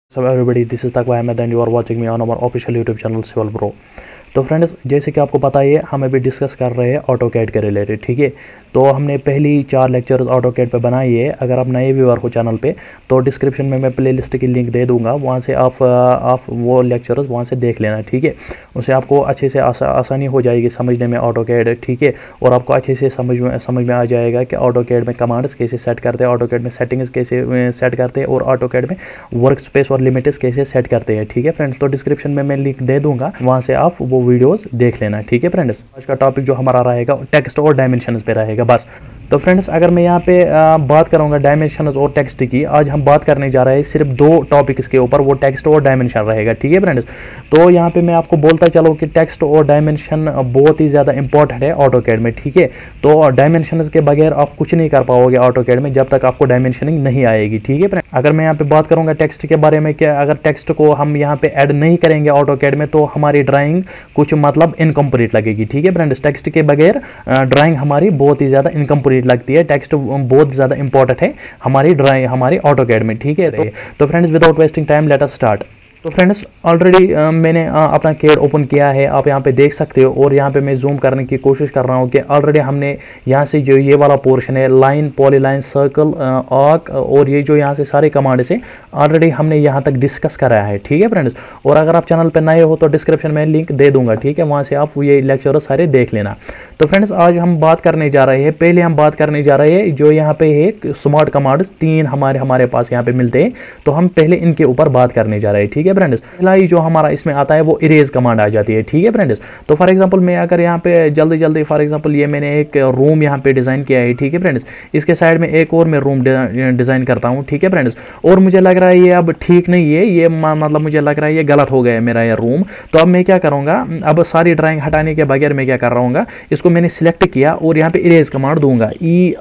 So everybody, this is Taqwa Ahmed and you are watching me on our official YouTube channel Civil Pro। तो friends, जैसे कि आपको पता ही है, हम अभी डिस्कस कर रहे हैं ऑटोकैड के रिलेटेड। ठीक है, तो हमने पहली 4 लेक्चर्स ऑटोकैड पे बनाई है। अगर आप नए व्यूअर हो चैनल पे तो डिस्क्रिप्शन में मैं प्लेलिस्ट की लिंक दे दूंगा, वहाँ से आप वो लेक्चर्स वहाँ से देख लेना। ठीक है, उससे आपको अच्छे से आसानी हो जाएगी समझने में ऑटोकैड। ठीक है, और आपको अच्छे से समझ में आ जाएगा कि ऑटोकैड में कमांड्स कैसे सेट करते हैं, ऑटोकैड में सेटिंग्स कैसे सेट करते हैं और ऑटोकैड में वर्क स्पेस और लिमिट्स कैसे सेट करते हैं। ठीक है फ्रेंड्स, तो डिस्क्रिप्शन में मैं लिंक दे दूंगा, वहाँ से आप वो वीडियोस देख लेना। ठीक है फ्रेंड्स, आज का टॉपिक जो हमारा रहेगा टेक्स्ट और डायमेंशंस पे रहेगा बस। तो फ्रेंड्स, अगर मैं यहाँ पे बात करूँगा डायमेंशंस और टेक्स्ट की, आज हम बात करने जा रहे हैं सिर्फ 2 टॉपिक्स के ऊपर, वो टेक्स्ट और डायमेंशन रहेगा। ठीक है फ्रेंड्स, तो यहाँ पे मैं आपको बोलता चलूँ कि टेक्स्ट और डायमेंशन बहुत ही ज़्यादा इंपॉर्टेंट है ऑटोकैड में। ठीक है, तो डायमेंशंस के बगैर आप कुछ नहीं कर पाओगे ऑटोकैड में जब तक आपको डायमेंशनिंग नहीं आएगी। ठीक है फ्रेंड्स, अगर मैं यहाँ पे बात करूँगा टेक्स्ट के बारे में, क्या अगर टेक्स्ट को हम यहाँ पे ऐड नहीं करेंगे ऑटोकैड में तो हमारी ड्राइंग कुछ मतलब इनकम्प्लीट लगेगी। ठीक है फ्रेंड्स, टेक्स्ट के बगैर ड्राइंग हमारी बहुत ही ज़्यादा इनकम्प्लीट लगती है। टेक्स्ट बहुत ज़्यादा इंपॉर्टेंट है हमारी ड्राइंग, हमारी ऑटोकैड में। ठीक है, तो friends without wasting time let us start. तो फ्रेंड्स, ऑलरेडी मैंने अपना कैड ओपन किया है, आप यहाँ पे देख सकते हो, और यहाँ पे मैं जूम करने की कोशिश कर रहा हूँ कि ऑलरेडी हमने यहाँ से जो ये वाला पोर्शन है, लाइन, पॉलीलाइन, सर्कल, आर्क, और ये जो यहाँ से सारे कमांड से ऑलरेडी हमने यहाँ तक डिस्कस करा है। ठीक है फ्रेंड्स, और अगर आप चैनल पर नए हो तो डिस्क्रिप्शन में लिंक दे दूंगा। ठीक है, वहाँ से आप ये लेक्चर सारे देख लेना। तो फ्रेंड्स, आज हम बात करने जा रहे हैं, पहले हम बात करने जा रहे हैं जो यहाँ पे है स्मार्ट कमांड्स 3 हमारे पास यहाँ पे मिलते हैं, तो हम पहले इनके ऊपर बात करने जा रहे हैं। ठीक है फ्रेंड्स, पहला ही जो हमारा इसमें आता है वो इरेज कमांड आ जाती है। ठीक है फ्रेंड्स, तो फॉर एग्जांपल मैं अगर यहाँ पे जल्दी फॉर एग्जांपल ये मैंने एक रूम यहाँ पे डिजाइन किया है। ठीक है फ्रेंड्स, इसके साइड में एक और मैं रूम डिजाइन करता हूँ। ठीक है फ्रेंड्स, और मुझे लग रहा है ये अब ठीक नहीं है, ये मतलब मुझे लग रहा है ये गलत हो गया है मेरा ये रूम। तो अब मैं क्या करूँगा, अब सारी ड्राइंग हटाने के बगैर मैं क्या कर रहा हूँ, इसको मैंने सिलेक्ट किया और यहाँ पे इरेज कमांड दूंगा,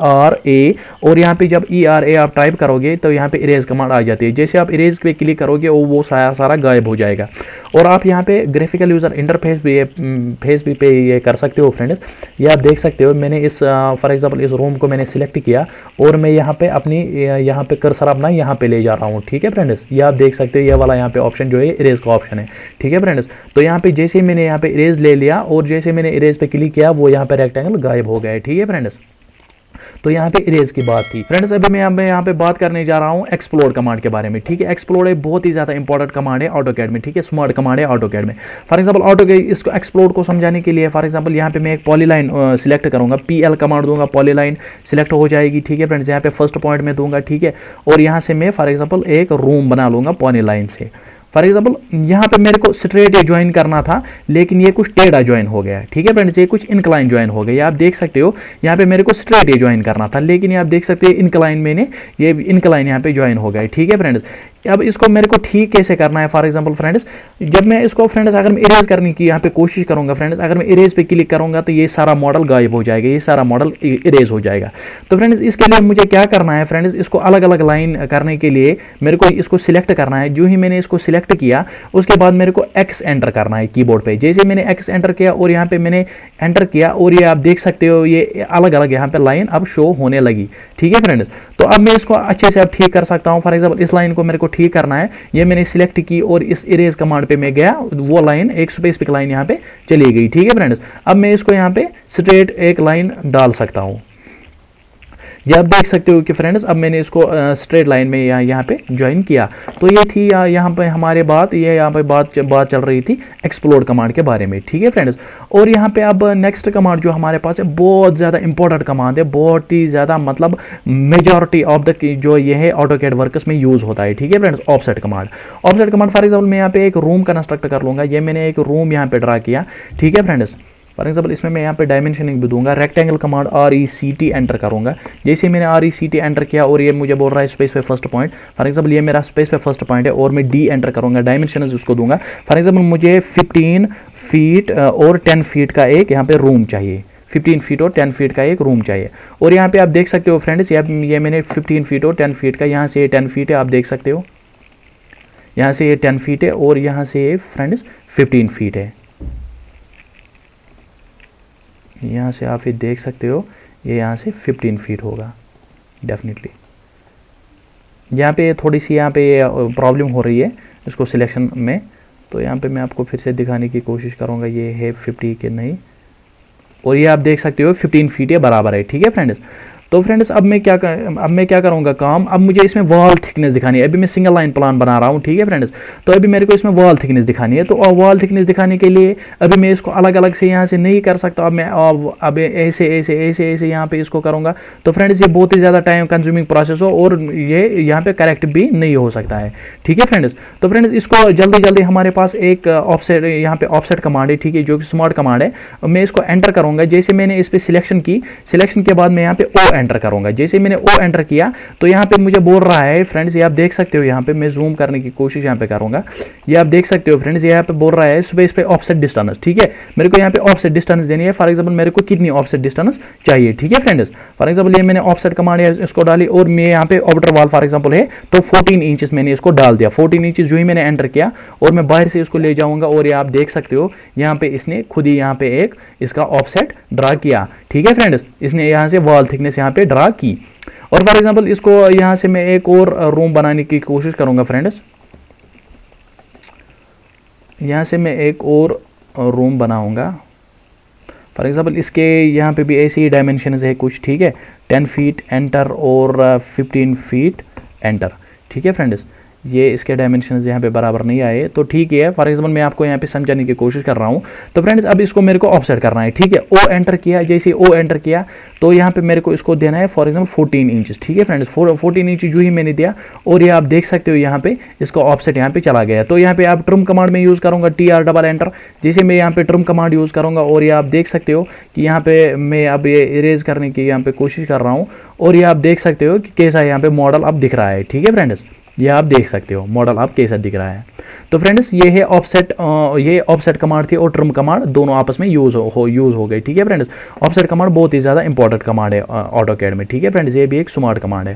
ERA, और यहाँ पे जब ERA आप टाइप करोगे तो यहाँ पे इरेज कमांड आ जाती है। जैसे आप इरेज पे क्लिक करोगे वो सारा गायब हो जाएगा। और आप यहाँ पे ग्राफिकल यूजर इंटरफेस भी पे ये कर सकते हो फ्रेंड्स। ये आप देख सकते हो, मैंने इस फॉर एग्जांपल इस रूम को मैंने सिलेक्ट किया और मैं यहाँ पे अपनी यहाँ पे कर्सर अपना यहाँ पे ले जा रहा हूँ। ठीक है फ्रेंड्स, ये आप देख सकते हो, ये वाला यहाँ पे ऑप्शन जो है इरेज का ऑप्शन है। ठीक है फ्रेंड्स, तो यहाँ पे जैसे मैंने यहाँ पे इरेज ले लिया और जैसे मैंने इरेज पे क्लिक किया वो यहाँ पे रेक्टेंगल गायब हो गया है। ठीक है फ्रेंड्स, तो यहाँ पे इरेज की बात थी। फ्रेंड्स, अभी मैं यहाँ पे बात करने जा रहा हूँ एक्सप्लोर कमांड के बारे में। ठीक है, एक्सप्लोर एक बहुत ही ज़्यादा इंपॉर्टेंट कमांड है ऑटोकैड में। ठीक है, स्मार्ट कमांड है ऑटोकैड में। फॉर एग्जांपल ऑटोकैड इसको एक्सप्लोर को समझाने के लिए, फॉर एग्जांपल यहाँ पे मैं एक पॉलीलाइन सिलेक्ट करूँगा, PL कमांड दूंगा, पॉलीलाइन सिलेक्ट हो जाएगी। ठीक है फ्रेंड्स, यहाँ पे फर्स्ट पॉइंट में दूंगा। ठीक है, और यहाँ से मैं फॉर एग्जाम्पल एक रूम बना लूँगा पॉलीलाइन से। फॉर एग्जाम्पल यहाँ पे मेरे को स्ट्रेट ज्वाइन करना था लेकिन ये कुछ टेढ़ा ज्वाइन हो गया। ठीक है फ्रेंड्स, ये कुछ इनक्लाइन ज्वाइन हो गया। आप देख सकते हो यहाँ पे मेरे को स्ट्रेट ज्वाइन करना था लेकिन आप देख सकते हो इनक्लाइन मैंने ये इनक्लाइन यहाँ पे ज्वाइन हो गया। ठीक है फ्रेंड्स, अब इसको मेरे को ठीक कैसे करना है, फॉर एग्जांपल फ्रेंड्स, जब मैं इसको फ्रेंड्स अगर मैं इरेज करने की यहाँ पे कोशिश करूंगा फ्रेंड्स, अगर मैं इरेज पे क्लिक करूंगा तो ये सारा मॉडल गायब हो जाएगा, ये सारा मॉडल इरेज हो जाएगा। तो फ्रेंड्स, इसके लिए मुझे क्या करना है फ्रेंड्स, इसको अलग अलग लाइन करने के लिए मेरे को इसको सिलेक्ट करना है। जो ही मैंने इसको सिलेक्ट किया उसके बाद मेरे को X एंटर करना है कीबोर्ड पे। जैसे मैंने X एंटर किया और यहाँ पे मैंने एंटर किया और ये आप देख सकते हो ये अलग अलग यहाँ पे लाइन अब शो होने लगी। ठीक है फ्रेंड्स, तो अब मैं इसको अच्छे से अब ठीक कर सकता हूँ। फॉर एग्जाम्पल इस लाइन को मेरे को ठीक करना है, ये मैंने सिलेक्ट की और इस इरेज कमांड पे मैं गया, वो लाइन एक स्पेसिफिक लाइन यहाँ पे चली गई। ठीक है फ्रेंड्स, अब मैं इसको यहाँ पे स्ट्रेट एक लाइन डाल सकता हूँ। ये आप देख सकते हो कि फ्रेंड्स अब मैंने इसको स्ट्रेट लाइन में यहाँ पे ज्वाइन किया। तो ये थी यहाँ पे हमारे बात, ये यहाँ पे बात चल रही थी एक्सप्लोर कमांड के बारे में। ठीक है फ्रेंड्स, और यहाँ पे अब नेक्स्ट कमांड जो हमारे पास है बहुत ज़्यादा इंपॉर्टेंट कमांड है, बहुत ही ज़्यादा मतलब मेजॉरिटी ऑफ द जो ये है ऑटोकैड वर्कर्स में यूज़ होता है। ठीक है friends, offset command. Offset command for example मैं यहाँ पे एक रूम कंस्ट्रक्ट कर लूँगा, ये मैंने एक रूम यहाँ पे ड्रा किया। ठीक है फ्रेंड्स, फॉर एग्जाम्पल इसमें मैं यहाँ पे डायमेंशनिंग भी दूंगा, रेक्टेंगल कमांड RECT एंटर करूंगा। जैसे मैंने RECT एंटर किया और ये मुझे बोल रहा है स्पेस पे फर्स्ट पॉइंट, फॉर एग्जाम्पल ये मेरा स्पेस पे फर्स्ट पॉइंट है और मैं D एंटर करूंगा, डायमेंशन उसको दूंगा। फॉर एग्जाम्पल मुझे 15 फीट और 10 फीट का एक यहाँ पे रूम चाहिए, 15 फीट और 10 फीट का एक रूम चाहिए। और यहाँ पे आप देख सकते हो फ्रेंड्स, ये मैंने 15 फीट और 10 फीट का, यहाँ से 10 फीट है, आप देख सकते हो यहाँ से ये 10 फीट है और यहाँ से फ्रेंड्स 15 फीट है। यहाँ से आप ये देख सकते हो ये यहाँ से 15 फीट होगा डेफिनेटली। यहाँ पे थोड़ी सी यहाँ पे प्रॉब्लम हो रही है इसको सिलेक्शन में, तो यहाँ पे मैं आपको फिर से दिखाने की कोशिश करूँगा ये है 50 के नहीं, और ये आप देख सकते हो 15 फीट ये बराबर है। ठीक है फ्रेंड्स, तो फ्रेंड्स अब मैं क्या करूँगा काम, अब मुझे इसमें वॉल थिकनेस दिखानी है। अभी मैं सिंगल लाइन प्लान बना रहा हूँ। ठीक है फ्रेंड्स, तो अभी मेरे को इसमें वॉल थिकनेस दिखानी है। तो वॉल थिकनेस दिखाने के लिए अभी मैं इसको अलग अलग से यहाँ से नहीं कर सकता। अब मैं अब ऐसे ऐसे ऐसे ऐसे यहाँ पे इसको करूँगा, तो फ्रेंड्स ये बहुत ही ज़्यादा टाइम कंज्यूमिंग प्रोसेस हो और ये यहाँ पे करेक्ट भी नहीं हो सकता है। ठीक है फ्रेंड्स, तो फ्रेंड्स इसको जल्दी जल्दी हमारे पास एक ऑफसेट यहाँ पे ऑफसेट कमांड है। ठीक है, जो कि स्मार्ट कमांड है। मैं इसको एंटर करूँगा। जैसे मैंने इस पर सिलेक्शन की, सिलेक्शन के बाद मैं यहाँ पे ओ एंटर करूंगा। जैसे मैंने ओ एंटर किया तो यहाँ पे मुझे बोल रहा है फ्रेंड्स, ये आप देख सकते हो, यहाँ पे मैं जूम करने की कोशिश यहाँ पे करूंगा। ये आप देख सकते हो फ्रेंड्स, यहाँ पे बोल रहा है स्पेस पे ऑफसेट डिस्टेंस। ठीक है, मेरे को यहाँ पे ऑफसेट डिस्टेंस देनी है। फॉर एग्जांपल मेरे को कितनी ऑफसेट डिस्टेंस चाहिए। ठीक है फ्रेंड्स, फॉर एग्जांपल ये मैंने ऑफसेट कमांड है इसको डाली, और मैं यहाँ पे ऑब्टर वॉल फॉर एग्जांपल है तो 14 इंचेस मैंने इसको डाल दिया। 14 इंचेस जो ही मैंने एंटर किया और मैं बाहर से इसको ले जाऊंगा, और ये आप देख सकते हो यहाँ पे इसने खुद ही यहाँ पे एक इसका ऑफसेट ड्रा किया। ठीक है फ्रेंड्स, इसने यहाँ से वॉल थिकनेस यहाँ पे ड्रा की। और फॉर एग्जांपल इसको यहां से मैं एक और रूम बनाने की कोशिश करूंगा फ्रेंड्स। यहां से मैं एक और रूम बनाऊंगा। फॉर एग्जांपल इसके यहाँ पे भी ऐसे ही डायमेंशन है कुछ। ठीक है, 10 फीट एंटर और 15 फीट एंटर। ठीक है फ्रेंड्स, ये इसके डायमेंशंस यहाँ पे बराबर नहीं आए, तो ठीक है। फॉर एग्जांपल मैं आपको यहाँ पे समझाने की कोशिश कर रहा हूँ। तो फ्रेंड्स अब इसको मेरे को ऑफसेट करना है। ठीक है, ओ एंटर किया। जैसे ओ एंटर किया तो यहाँ पे मेरे को इसको देना है फॉर एग्जांपल 14 इंचेस। ठीक है फ्रेंड्स, 14 इंच जो ही मैंने दिया, और ये आप देख सकते हो यहाँ पे इसका ऑफसेट यहाँ पे चला गया। तो यहाँ पे आप ट्रिम कमांड में यूज़ करूँगा, TR डबल एंटर। जैसे मैं यहाँ पे ट्रिम कमांड यूज़ करूँगा, और ये आप देख सकते हो कि यहाँ पे मैं अब ये इरेज करने की यहाँ पे कोशिश कर रहा हूँ, और ये आप देख सकते हो कि कैसा यहाँ पे मॉडल अब दिख रहा है। ठीक है फ्रेंड्स, ये आप देख सकते हो मॉडल आप कैसा दिख रहा है। तो फ्रेंड्स ये है ऑफसेट, ये ऑफसेट कमांड थी और ट्रिम कमांड दोनों आपस में यूज हो गए। ठीक है फ्रेंड्स, ऑफसेट कमांड बहुत ही ज़्यादा इंपॉर्टेंट कमांड है ऑटोकैड में। ठीक है फ्रेंड्स, ये भी एक स्मार्ट कमांड है।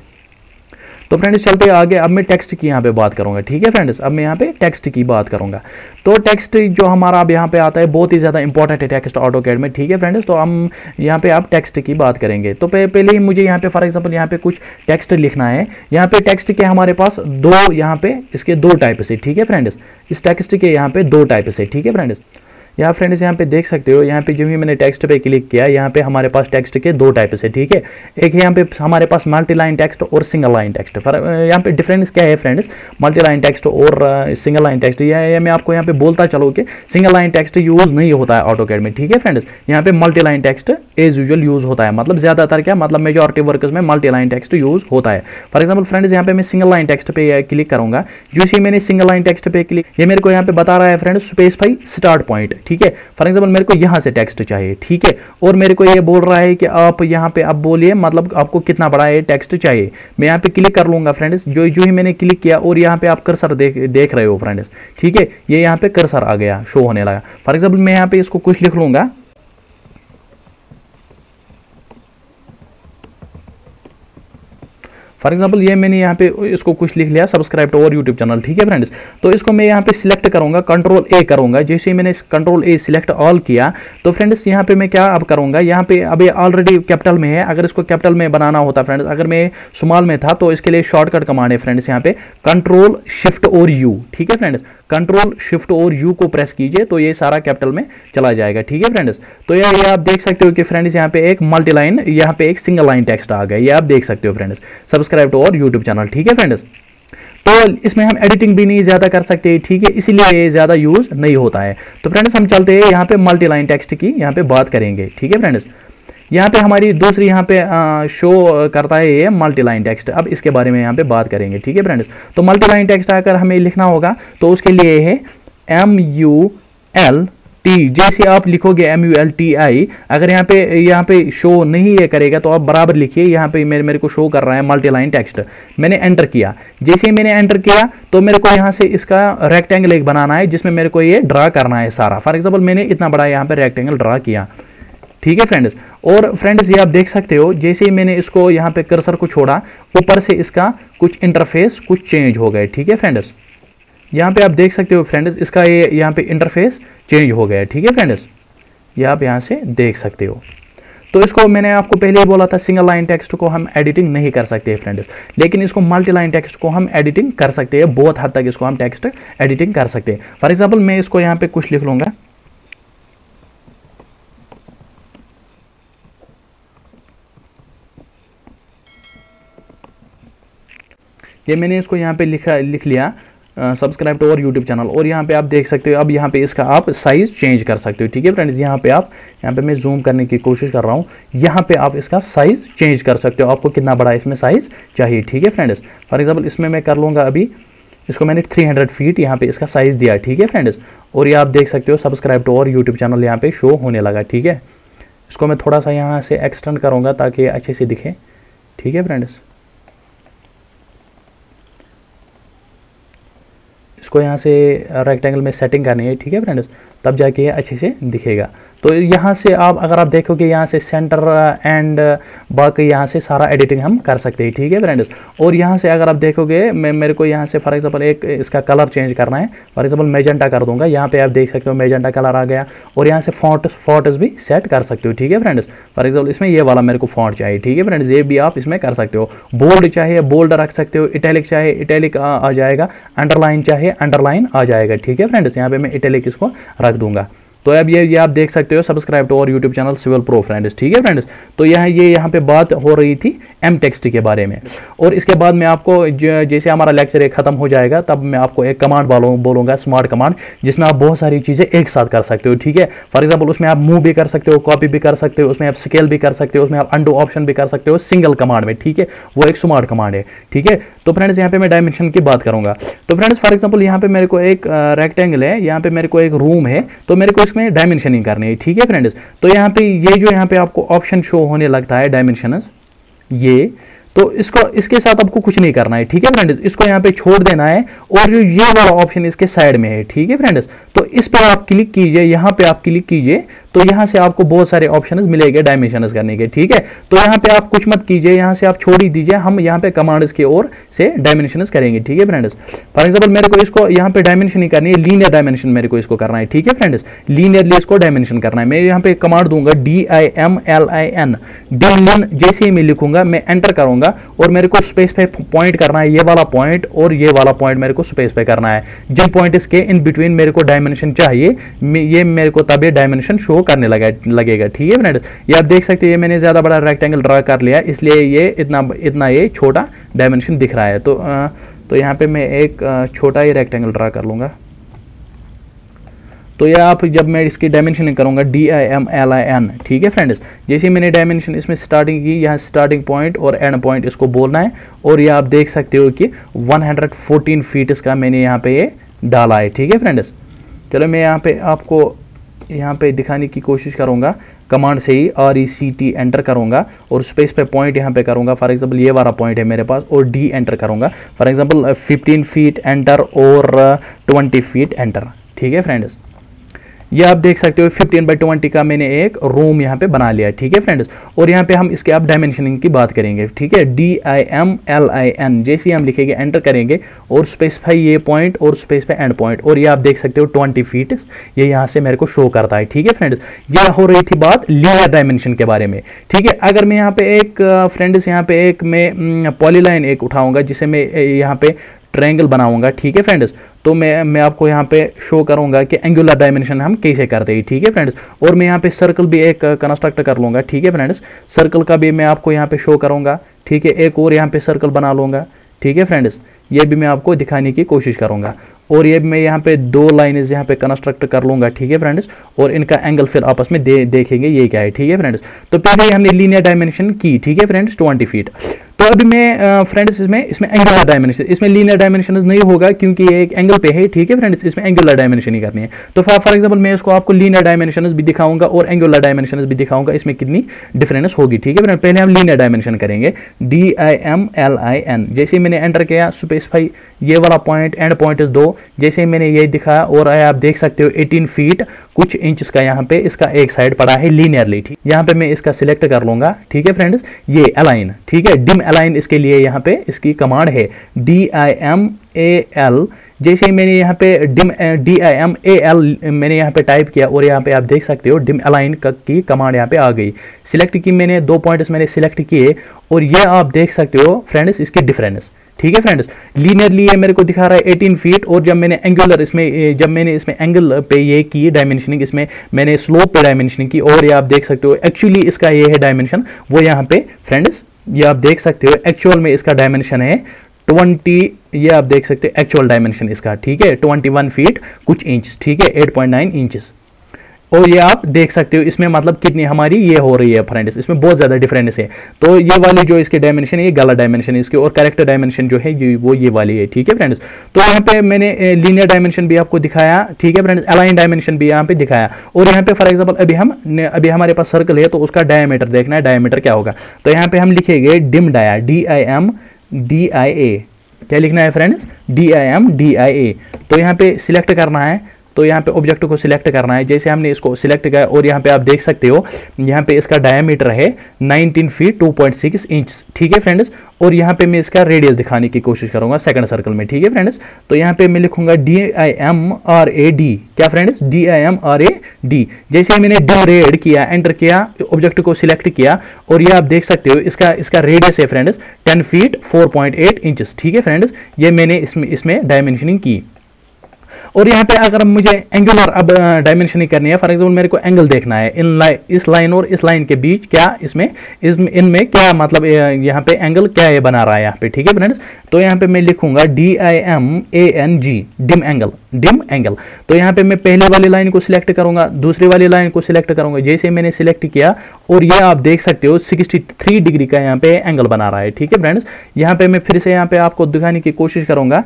तो फ्रेंड्स चलते आगे, अब मैं टेक्स्ट की यहाँ पे बात करूँगा। ठीक है फ्रेंड्स, अब मैं यहाँ पे टेक्स्ट की बात करूँगा। तो टेक्स्ट जो हमारा अब यहाँ पे आता है बहुत ही ज़्यादा इंपॉर्टेंट है टेक्स्ट ऑटोकैड में। ठीक है फ्रेंड्स, तो हम यहाँ पे आप टेक्स्ट की बात करेंगे। तो पहले ही मुझे यहाँ पे फॉर एग्जांपल यहाँ पे कुछ टेक्स्ट लिखना है। यहाँ पे टेक्स्ट के हमारे पास दो, यहाँ पे इसके दो टाइप से। ठीक है फ्रेंड्स, इस टेक्स्ट के यहाँ पे दो टाइप से। ठीक है फ्रेंड्स, यहाँ फ्रेंड्स यहाँ पे देख सकते हो, यहाँ पे जो भी मैंने टेक्स्ट पे क्लिक किया, यहाँ पे हमारे पास टेक्स्ट के दो टाइप से। ठीक है, एक यहाँ पे हमारे पास मल्टी लाइन टेक्स्ट और सिंगल लाइन टेक्स्ट। यहाँ पे डिफरेंस क्या है फ्रेंड्स, मल्टी लाइन टेक्स्ट और सिंगल लाइन टेक्स्ट। ये मैं आपको यहाँ पे बोलता चलो कि सिंगल लाइन टेक्स्ट यूज नहीं होता है ऑटोकैड में। ठीक है फ्रेंड्स, यहाँ पे multi line text as usual use होता है। मतलब ज्यादातर क्या मतलब मेजॉरिटी वर्कर्स में मल्टी लाइन टेक्स्ट यूज होता है। फॉर एग्जाम्पल फ्रेंड्स यहाँ पे मैं सिंगल लाइन टेक्स्ट पे क्लिक करूंगा। जैसे मैंने सिंगल लाइन टेक्स्ट पे क्लिक, ये मेरे को यहाँ पे बता रहा है फ्रेंड्स स्पेसिफाई स्टार्ट पॉइंट। ठीक है, फॉर एग्जाम्पल मेरे को यहां से टेक्स्ट चाहिए। ठीक है, और मेरे को ये बोल रहा है कि आप यहां पे अब बोलिए मतलब आपको कितना बड़ा ये टेक्स्ट चाहिए। मैं यहां पे क्लिक कर लूंगा फ्रेंड्स। जो ही मैंने क्लिक किया और यहां पे आप कर्सर देख रहे हो फ्रेंड्स। ठीक है, ये यहां पे कर्सर आ गया, शो होने लगा। फॉर एग्जाम्पल मैं यहां पे इसको कुछ लिख लूंगा। फॉर एग्जाम्पल ये मैंने यहाँ पे इसको कुछ लिख लिया, subscribe to our YouTube channel. ठीक है फ्रेंड्स, तो इसको मैं यहाँ पे सिलेक्ट करूंगा, कंट्रोल ए करूंगा। जैसे ही मैंने कंट्रोल ए सिलेक्ट ऑल किया तो फ्रेंड्स यहाँ पे मैं क्या अब करूंगा, यहाँ पे अब ये ऑलरेडी कैपिटल में है। अगर इसको कैपिटल में बनाना होता फ्रेंड्स, अगर मैं स्मॉल में था तो इसके लिए शॉर्टकट कमांड है फ्रेंड्स यहाँ पे कंट्रोल शिफ्ट और यू। ठीक है फ्रेंड्स, कंट्रोल शिफ्ट और यू को प्रेस कीजिए तो ये सारा कैपिटल में चला जाएगा। ठीक है फ्रेंड्स, तो ये आप देख सकते हो कि फ्रेंड्स यहाँ पे एक मल्टी लाइन, यहाँ पे एक सिंगल लाइन टेक्स्ट आ गया। ये आप देख सकते हो friends, subscribe to our YouTube channel. ठीक है फ्रेंड्स, तो इसमें हम एडिटिंग भी नहीं ज्यादा कर सकते। ठीक है, इसीलिए ये ज्यादा यूज नहीं होता है। तो फ्रेंड्स हम चलते हैं यहाँ पे मल्टी लाइन टेक्स्ट की यहाँ पे बात करेंगे। ठीक है फ्रेंड्स, यहाँ पे हमारी दूसरी यहाँ पे शो करता है ये मल्टी लाइन टेक्स्ट। अब इसके बारे में यहाँ पे बात करेंगे। ठीक है फ्रेंड्स, तो मल्टी लाइन टेक्स्ट अगर हमें लिखना होगा तो उसके लिए है MULT। जैसे आप लिखोगे MULTI, अगर यहाँ पे शो नहीं ये करेगा तो आप बराबर लिखिए। यहाँ पे मेरे को शो कर रहा है मल्टी लाइन टेक्स्ट। मैंने एंटर किया, जैसे ही मैंने एंटर किया तो मेरे को यहाँ से इसका रेक्टेंगल एक बनाना है जिसमें मेरे को ये ड्रा करना है सारा। फॉर एग्जाम्पल मैंने इतना बड़ा यहाँ पे रेक्टेंगल ड्रा किया। ठीक है फ्रेंड्स, और फ्रेंड्स ये आप देख सकते हो जैसे ही मैंने इसको यहाँ पे कर्सर को छोड़ा, ऊपर से इसका कुछ इंटरफेस कुछ चेंज हो गए। ठीक है फ्रेंड्स, यहाँ पे आप देख सकते हो फ्रेंड्स इसका ये यहाँ पे इंटरफेस चेंज हो गया। ठीक है फ्रेंड्स, ये आप यहाँ से देख सकते हो। तो इसको मैंने आपको पहले ही बोला था, सिंगल लाइन टेक्स्ट को हम एडिटिंग नहीं कर सकते फ्रेंड्स, लेकिन इसको मल्टी लाइन टेक्स्ट को हम एडिटिंग कर सकते हैं, बहुत हद तक इसको हम टेक्स्ट एडिटिंग कर सकते हैं। फॉर एग्जाम्पल मैं इसको यहाँ पे कुछ लिख लूंगा, ये मैंने इसको यहाँ पे लिख लिया, subscribe to our YouTube channel, और यहाँ पे आप देख सकते हो अब यहाँ पे इसका आप साइज चेंज कर सकते हो। ठीक है फ्रेंड्स, यहाँ पे मैं जूम करने की कोशिश कर रहा हूँ, यहाँ पे आप इसका साइज चेंज कर सकते हो, आपको कितना बड़ा इसमें साइज चाहिए। ठीक है फ्रेंड्स, फॉर एग्जाम्पल इसमें मैं कर लूँगा, अभी इसको मैंने 300 फीट यहाँ पे इसका साइज दिया। ठीक है फ्रेंड्स, और ये आप देख सकते हो subscribe to our YouTube channel यहाँ पे शो होने लगा। ठीक है, इसको मैं थोड़ा सा यहाँ से एक्सटेंड करूँगा ताकि अच्छे से दिखे। ठीक है फ्रेंड्स, इसको यहाँ से रेक्टेंगल में सेटिंग करनी है। ठीक है फ्रेंड्स, तब जाके ये अच्छे से दिखेगा। तो यहाँ से आप अगर आप देखोगे यहाँ से सेंटर एंड बाकी यहाँ से सारा एडिटिंग हम कर सकते हैं। ठीक है फ्रेंड्स, और यहाँ से अगर आप देखोगे मेरे को यहाँ से फॉर एग्जांपल एक इसका कलर चेंज करना है, फॉर एग्जांपल मैजेंटा कर दूंगा, यहाँ पे आप देख सकते हो मैजेंटा कलर आ गया, और यहाँ से फॉन्ट्स भी सेट कर सकते हो। ठीक है फ्रेंड्स, फॉर एग्जाम्पल इसमें ये वाला मेरे को फॉन्ट चाहिए। ठीक है फ्रेंड्स, ये भी आप इसमें कर सकते हो, बोल्ड चाहिए बोल्ड रख सकते हो, इटैलिक चाहिए इटैलिक आ जाएगा, अंडरलाइन चाहिए अंडरलाइन आ जाएगा। ठीक है फ्रेंड्स, यहाँ पे मैं इटैलिक इसको रख दूंगा। तो अब ये आप देख सकते हो subscribe to our YouTube channel Civil Pro friends. ठीक है फ्रेंड्स, तो यहाँ पे बात हो रही थी एम टेक्स्ट के बारे में, और इसके बाद मैं आपको जैसे हमारा लेक्चर खत्म हो जाएगा तब मैं आपको एक कमांड बोलूंगा, स्मार्ट कमांड, जिसमें आप बहुत सारी चीजें एक साथ कर सकते हो। ठीक है, फॉर एग्जाम्पल उसमें आप मूव भी कर सकते हो, कॉपी भी कर सकते हो, उसमें आप स्केल भी कर सकते हो, उसमें आप अंडू ऑप्शन भी कर सकते हो सिंगल कमांड में। ठीक है, वो एक स्मार्ट कमांड है। ठीक है, तो फ्रेंड्स यहाँ पे मैं डायमेंशन की बात करूंगा। तो फ्रेंड्स फॉर एग्जाम्पल यहाँ पे मेरे को एक रेक्टेंगल है, यहाँ पे मेरे को एक रूम है, तो मेरे को इसमें डायमेंशनिंग करनी है। ठीक है फ्रेंड्स, तो यहाँ पे ये जो यहाँ पे आपको ऑप्शन शो होने लगता है डायमेंशंस, ये तो इसके साथ आपको कुछ नहीं करना है। ठीक है फ्रेंड्स, इसको यहाँ पे छोड़ देना है, और जो ये वाला ऑप्शन इसके साइड में है। ठीक है फ्रेंड्स, तो इस पर आप क्लिक कीजिए, यहाँ पे आप क्लिक कीजिए, तो यहाँ से आपको बहुत सारे ऑप्शंस मिलेंगे डायमेंशंस करने के। ठीक है, तो यहाँ पे आप कुछ मत कीजिए, यहाँ से आप छोड़ ही दीजिए, हम यहाँ पे कमांड्स की ओर से डायमेंशंस करेंगे। ठीक है फ्रेंड्स, फॉर एग्जाम्पल मेरे को इसको यहाँ पे डायमेंशन नहीं करनी है, लीनियर डायमेंशन मेरे को इसको करना है। ठीक है फ्रेंड्स, लीनियरली इसको डायमेंशन करना है। मैं यहाँ पे कमांड दूंगा DIMLIN, डिमलिन, जैसे ही मैं लिखूंगा मैं एंटर करूंगा, और मेरे को स्पेस पे पॉइंट करना है, ये वाला पॉइंट और ये वाला पॉइंट मेरे को स्पेस पे करना है। जिन पॉइंट इसके इन बिटवीन मेरे को डायमेंशन चाहिए, ये मेरे को तब ये डायमेंशन शो करने लगेगा। ठीक है फ्रेंड्स, ये आप देख सकते हैं, ये मैंने ज्यादा बड़ा रेक्टेंगल ड्रा कर लिया, इसलिए ये इतना ये छोटा डायमेंशन दिख रहा है। तो यहाँ पे मैं एक छोटा ही रेक्टेंगल ड्रा कर लूंगा। तो यह आप जब मैं इसकी डायमेंशनिंग करूंगा DIMLIN, ठीक है फ्रेंड्स, जैसे मैंने डायमेंशन इसमें स्टार्टिंग की, यहाँ स्टार्टिंग पॉइंट और एंड पॉइंट इसको बोलना है, और ये आप देख सकते हो कि 114 फीट इसका मैंने यहाँ पे ये डाला है। ठीक है फ्रेंड्स, चलो मैं यहाँ पे आपको यहाँ पे दिखाने की कोशिश करूँगा, कमांड से ही RECT एंटर करूँगा, और स्पेस पे पॉइंट यहाँ पे करूँगा। फॉर एग्जांपल ये वाला पॉइंट है मेरे पास, और D एंटर करूँगा। फॉर एग्जांपल 15 फीट एंटर और 20 फीट एंटर। ठीक है फ्रेंड्स, ये आप देख सकते हो 15/20 का मैंने एक रूम यहाँ पे बना लिया। ठीक है फ्रेंड्स, और यहाँ पे हम इसके आप डायमेंशनिंग की बात करेंगे। ठीक है, DIMLIN, जैसे ही हम लिखेंगे एंटर करेंगे, और स्पेसिफाई ये पॉइंट और स्पेस पे एंड पॉइंट, और ये आप देख सकते हो 20 फीट ये यहाँ से मेरे को शो करता है। ठीक है फ्रेंड्स, ये हो रही थी बात लीनियर डायमेंशन के बारे में। ठीक है, अगर मैं यहाँ पे एक फ्रेंड्स यहाँ पे एक मैं पॉलीलाइन एक उठाऊंगा, जिसे मैं यहाँ पे ट्रायंगल बनाऊंगा। ठीक है फ्रेंड्स, तो मैं आपको यहाँ पे शो करूंगा कि एंगुलर डायमेंशन हम कैसे करते हैं। ठीक है फ्रेंड्स, और मैं यहाँ पे सर्कल भी एक कंस्ट्रक्ट कर लूंगा। ठीक है फ्रेंड्स, सर्कल का भी मैं आपको यहाँ पे शो करूंगा। ठीक है, एक और यहाँ पे सर्कल बना लूंगा। ठीक है फ्रेंड्स, ये भी मैं आपको दिखाने की कोशिश करूंगा, और ये मैं यहाँ पे 2 लाइनें यहाँ पे कंस्ट्रक्ट कर लूंगा। ठीक है फ्रेंड्स, और इनका एंगल फिर आपस में देखेंगे ये क्या है। ठीक है फ्रेंड्स, तो पहले हमने लीनियर डायमेंशन की। ठीक है फ्रेंड्स, 20 फीट। तो अभी मैं फ्रेंड्स इसमें एंगुलर डायमेंशन, इसमें लीनियर डायमेंशन नहीं होगा क्योंकि ये एक एंगल पे है। ठीक है फ्रेंड्स, इसमें एंगुलर डायमेंशन ही करनी है। तो फॉर एग्जांपल मैं इसको आपको लीनियर डायमेंशन भी दिखाऊंगा और एंगुलर डायमेंशन भी दिखाऊंगा, इसमें कितनी डिफरेंस होगी। ठीक है फ्रेंड्स, पहले हम लीनियर डायमेंशन करेंगे, DIMLIN, जैसे मैंने एंटर किया, स्पेसिफाई ये वाला पॉइंट एंड पॉइंट 2, जैसे मैंने ये दिखाया, और आप देख सकते हो 18 फीट कुछ इंच का यहाँ पे इसका एक साइड पड़ा है लीनियरली। ठीक, यहाँ पे मैं इसका सिलेक्ट कर लूंगा। ठीक है फ्रेंड्स, ये अलाइन, ठीक है, डिम अलाइन इसके लिए यहाँ पे इसकी कमांड है DIMAL, जैसे ही मैंने यहाँ पे DIMAL मैंने यहाँ पे टाइप किया और यहाँ पे आप देख सकते हो डिम अलाइन की कमांड यहाँ पे आ गई। सिलेक्ट की मैंने 2 पॉइंट्स मैंने सिलेक्ट किए और ये आप देख सकते हो फ्रेंड्स इसके डिफरेंस। ठीक है फ्रेंड्स, लीनियरली ये मेरे को दिखा रहा है 18 फीट, और जब मैंने एंगुलर इसमें जब मैंने इसमें एंगल पे ये की डायमेंशनिंग, इसमें मैंने स्लोप पे डायमेंशनिंग की और ये आप देख सकते हो एक्चुअली इसका ये है डायमेंशन, वो यहाँ पे फ्रेंड्स ये आप देख सकते हो एक्चुअल में इसका डायमेंशन है 20, ये आप देख सकते हो एक्चुअल डायमेंशन इसका। ठीक है, 21 फीट कुछ इंच। ठीक है, 8.9 इंचेस। और ये आप देख सकते हो इसमें मतलब कितनी हमारी ये हो रही है फ्रेंड्स, इसमें बहुत ज़्यादा डिफरेंस है। तो ये वाली जो इसके डायमेंशन है ये गलत डायमेंशन है इसके, और करेक्ट डायमेंशन जो है वो ये वाली है। ठीक है फ्रेंड्स, तो यहाँ पे मैंने लीनियर डायमेंशन भी आपको दिखाया। ठीक है फ्रेंड्स, अलाइन डायमेंशन भी यहाँ पे दिखाया। और यहाँ पे फॉर एग्जाम्पल अभी हमारे पास सर्कल है तो उसका डायमीटर देखना है, डायमीटर क्या होगा। तो यहाँ पे हम लिखेंगे डिम डाया, DIMDIA। क्या लिखना है फ्रेंड्स, DIMDIA। तो यहाँ पे सिलेक्ट करना है, तो यहाँ पे ऑब्जेक्ट को सिलेक्ट करना है। जैसे हमने इसको सिलेक्ट किया और यहाँ पे आप देख सकते हो यहाँ पे इसका डायमीटर है 19 फीट 2.6 इंच। ठीक है फ्रेंड्स, और यहाँ पे मैं इसका रेडियस दिखाने की कोशिश करूंगा सेकंड सर्कल में। ठीक है फ्रेंड्स, तो यहाँ पे मैं लिखूंगा DIMRAD। क्या फ्रेंड्स, DIMRAD। जैसे मैंने डिम रेड किया, एंटर किया, ऑब्जेक्ट को सिलेक्ट किया और ये आप देख सकते हो इसका रेडियस है फ्रेंड्स 10 फीट 4.8 इंचेस। ठीक है फ्रेंड्स, ये मैंने इसमें डायमेंशनिंग की। और यहाँ पे अगर मुझे एंगुलर अब डायमेंशनिंग करनी है, फॉर एग्जांपल मेरे को एंगल देखना है इस लाइन और इस लाइन के बीच, क्या इनमें क्या मतलब यहाँ पे एंगल क्या ये बना रहा है यहाँ पे। ठीक है फ्रेंड्स, तो यहाँ पे मैं लिखूंगा DIMANG, डिम एंगल। तो यहाँ पे मैं पहले वाली लाइन को सिलेक्ट करूंगा, दूसरी वाली लाइन को सिलेक्ट करूंगा। जैसे मैंने सिलेक्ट किया और ये आप देख सकते हो 63 डिग्री का यहाँ पे एंगल बना रहा है। ठीक है फ्रेंड्स, यहाँ पे मैं फिर से यहाँ पे आपको दिखाने की कोशिश करूंगा,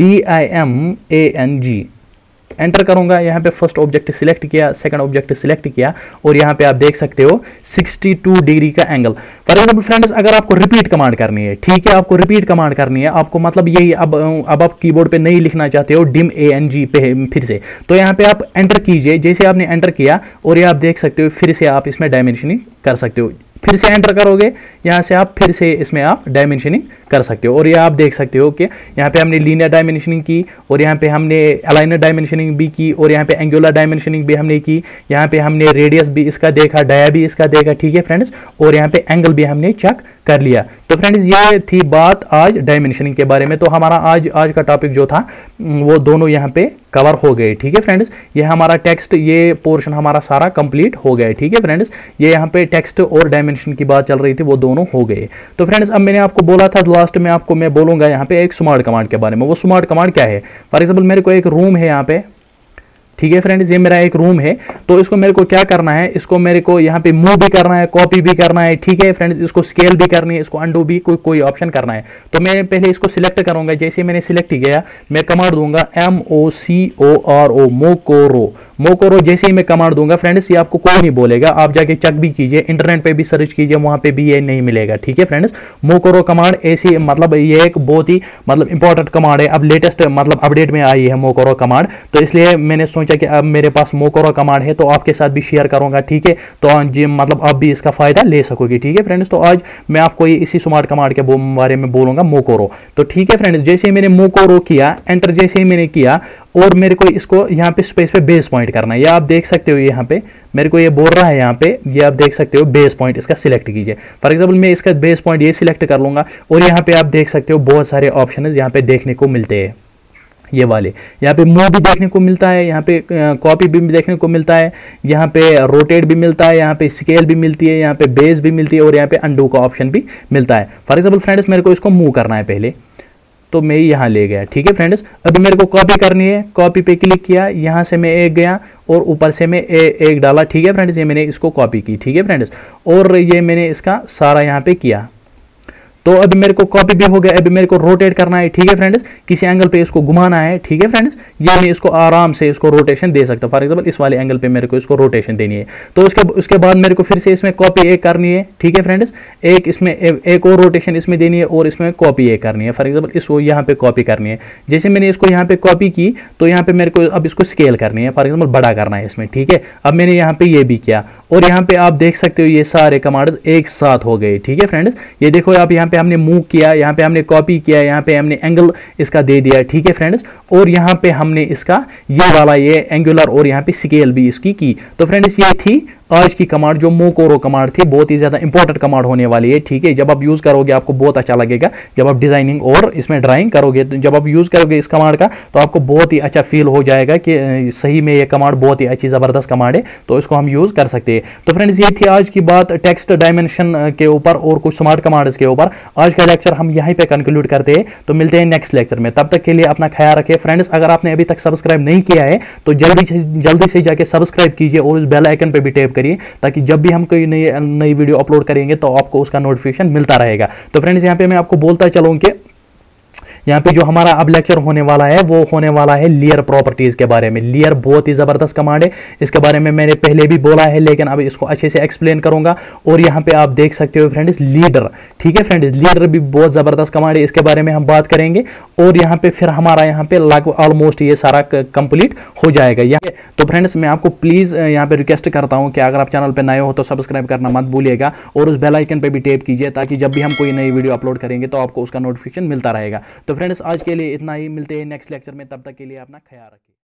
DIMANG एंटर करूंगा। यहाँ पे फर्स्ट ऑब्जेक्ट सिलेक्ट किया, सेकंड ऑब्जेक्ट सिलेक्ट किया और यहाँ पे आप देख सकते हो 62 डिग्री का एंगल। फॉर एग्जांपल फ्रेंड्स, अगर आपको रिपीट कमांड करनी है, ठीक है, आपको रिपीट कमांड करनी है, आपको मतलब यही अब आप कीबोर्ड पे नहीं लिखना चाहते हो DIMANG पे फिर से, तो यहाँ पे आप एंटर कीजिए। जैसे आपने एंटर किया और ये आप देख सकते हो फिर से आप इसमें डायमेंशनिंग कर सकते हो। फिर से एंटर करोगे, यहाँ से आप फिर से इसमें आप डायमेंशनिंग कर सकते हो। और ये आप देख सकते हो कि यहाँ पे हमने लीनियर डायमेंशनिंग की और यहाँ पे हमने अलाइनर डायमेंशनिंग भी की और यहाँ पे एंगुलर डायमेंशनिंग भी हमने की। यहाँ पे हमने रेडियस भी इसका देखा, डाया भी इसका देखा। ठीक है फ्रेंड्स, और यहाँ पे एंगल भी हमने चेक कर लिया। तो फ्रेंड्स, ये थी बात आज डायमेंशनिंग के बारे में। तो हमारा आज का टॉपिक जो था वो दोनों यहाँ पे कवर हो गए। ठीक है फ्रेंड्स, ये हमारा टेक्स्ट, ये पोर्शन हमारा सारा कंप्लीट हो गया। ठीक है फ्रेंड्स, ये यहाँ पे टेक्स्ट और डायमेंशन की बात चल रही थी, वो दोनों हो गए। तो फ्रेंड्स, अब मैंने आपको बोला था लास्ट में आपको मैं बोलूंगा यहाँ पे एक स्मार्ट कमांड के बारे में। वो स्मार्ट कमांड क्या है, फॉर एग्जाम्पल मेरे को एक रूम है यहाँ पे। ठीक है फ्रेंड्स, ये मेरा एक रूम है, तो इसको मेरे को क्या करना है, इसको मेरे को यहाँ पे मूव भी करना है, कॉपी भी करना है। ठीक है फ्रेंड्स, इसको स्केल भी करनी है, इसको अंडू भी कोई ऑप्शन करना है। तो मैं पहले इसको सिलेक्ट करूंगा। जैसे मैंने सिलेक्ट किया, मैं कमांड दूंगा MOCORO, मोकोरो। जैसे ही मैं कमांड दूंगा फ्रेंड्स, ये आपको कोई नहीं बोलेगा, आप जाके चेक भी कीजिए, इंटरनेट पे भी सर्च कीजिए, वहां पे भी ये नहीं मिलेगा। ठीक है फ्रेंड्स, मोकोरो कमांड ऐसी मतलब ये एक बहुत ही मतलब इंपॉर्टेंट कमांड है। अब लेटेस्ट मतलब अपडेट में आई है मोकोरो कमांड, तो इसलिए मैंने सोचा कि अब मेरे पास मोकोरो कमांड है तो आपके साथ भी शेयर करूंगा। ठीक है, तो मतलब आप भी इसका फायदा ले सकोगे। ठीक है फ्रेंड्स, तो आज मैं आपको ये इसी स्मार्ट कमांड के बारे में बोलूंगा, मोकोरो। तो ठीक है फ्रेंड्स, जैसे ही मैंने मोकोरो किया, एंटर जैसे ही मैंने किया और मेरे को इसको यहाँ पे स्पेस पे बेस पॉइंट करना है। ये आप देख सकते हो, यहाँ पे मेरे को ये बोल रहा है यहाँ पे, ये आप देख सकते हो बेस पॉइंट इसका सिलेक्ट कीजिए। फॉर एग्जांपल मैं इसका बेस पॉइंट ये सिलेक्ट कर लूंगा और यहाँ पे आप देख सकते हो बहुत सारे ऑप्शन यहाँ पे देखने को मिलते हैं। ये वाले यहाँ पे मूव भी देखने को मिलता है, यहाँ पे कॉपी भी देखने को मिलता है, यहाँ पे रोटेट भी मिलता है, यहाँ पे स्केल भी मिलती है, यहाँ पे बेस भी मिलती है और यहाँ पे अंडू का ऑप्शन भी मिलता है। फॉर एग्जाम्पल फ्रेंड्स, मेरे को इसको मूव करना है पहले, तो मैं यहाँ ले गया। ठीक है फ्रेंड्स, अभी मेरे को कॉपी करनी है, कॉपी पे क्लिक किया, यहाँ से मैं एक गया और ऊपर से मैं एक डाला। ठीक है फ्रेंड्स, ये मैंने इसको कॉपी की। ठीक है फ्रेंड्स, और ये मैंने इसका सारा यहाँ पे किया, तो अभी मेरे को कॉपी भी हो गया। अभी मेरे को रोटेट करना है। ठीक है फ्रेंड्स, किसी एंगल पे इसको घुमाना है। ठीक है फ्रेंड्स, ये मैं इसको आराम से इसको रोटेशन दे सकता हूँ। फॉर एग्जांपल इस वाले एंगल पे मेरे को इसको रोटेशन देनी है, तो उसके बाद मेरे को फिर से इसमें कॉपी एक करनी है। ठीक है फ्रेंड्स, एक इसमें एक और रोटेशन इसमें देनी है और इसमें कॉपी एक करनी है। फॉर एग्जाम्पल इसको यहाँ पे कॉपी करनी है। जैसे मैंने इसको यहाँ पे कॉपी की, तो यहाँ पे मेरे को अब इसको स्केल करनी है, फॉर एग्जाम्पल बड़ा करना है इसमें। ठीक है, अब मैंने यहाँ पे ये भी किया और यहाँ पे आप देख सकते हो ये सारे कमांड्स एक साथ हो गए। ठीक है फ्रेंड्स, ये देखो आप यहाँ पे हमने मूव किया, यहाँ पे हमने कॉपी किया, यहाँ पे हमने एंगल इसका दे दिया। ठीक है फ्रेंड्स, और यहाँ पे हमने इसका ये वाला ये एंगुलर और यहाँ पे स्केल भी इसकी की। तो फ्रेंड्स ये थी आज की कमांड जो मोकोरो कमांड थी, बहुत ही ज्यादा इंपॉर्टेंट कमांड होने वाली है। ठीक है, जब आप यूज करोगे आपको बहुत अच्छा लगेगा, जब आप डिजाइनिंग और इसमें ड्राइंग करोगे, तो जब आप यूज करोगे इस कमांड का तो आपको बहुत ही अच्छा फील हो जाएगा कि सही में ये कमांड बहुत ही अच्छी जबरदस्त कमांड है, तो इसको हम यूज कर सकते हैं। तो फ्रेंड्स ये थी आज की बात टेक्स्ट डायमेंशन के ऊपर और कुछ स्मार्ट कमांड्स के ऊपर। आज का लेक्चर हम यहीं पे कंक्लूड करते हैं, तो मिलते हैं नेक्स्ट लेक्चर में। तब तक के लिए अपना ख्याल रखें फ्रेंड्स। अगर आपने अभी तक सब्सक्राइब नहीं किया है तो जल्दी से जाके सब्सक्राइब कीजिए और उस बेल आइकन पे भी टैप करिए, ताकि जब भी हम कोई नई वीडियो अपलोड करेंगे तो आपको उसका नोटिफिकेशन मिलता रहेगा। तो फ्रेंड्स यहाँ पे मैं आपको बोलता चलूं कि यहाँ पे जो हमारा अब लेक्चर होने वाला है वो होने वाला है लेयर प्रॉपर्टीज के बारे में। लेयर बहुत ही जबरदस्त कमांड है, इसके बारे में मैंने पहले भी बोला है, लेकिन अब इसको अच्छे से एक्सप्लेन करूंगा। और यहाँ पे आप देख सकते हो फ्रेंड्स लीडर। ठीक है फ्रेंड्स, लीडर भी बहुत जबरदस्त कमांड है, इसके बारे में हम बात करेंगे। और यहाँ पे फिर हमारा यहाँ पे लगभग ऑलमोस्ट ये सारा कंप्लीट हो जाएगा। तो फ्रेंड्स मैं आपको प्लीज यहाँ पे रिक्वेस्ट करता हूँ कि अगर आप चैनल पे नए हो तो सब्सक्राइब करना मत भूलिएगा और उस बेल आइकन पे भी टैप कीजिए, ताकि जब भी हम कोई नई वीडियो अपलोड करेंगे तो आपको उसका नोटिफिकेशन मिलता रहेगा। तो फ्रेंड्स आज के लिए इतना ही, मिलते हैं नेक्स्ट लेक्चर में, तब तक के लिए अपना ख्याल रखिए।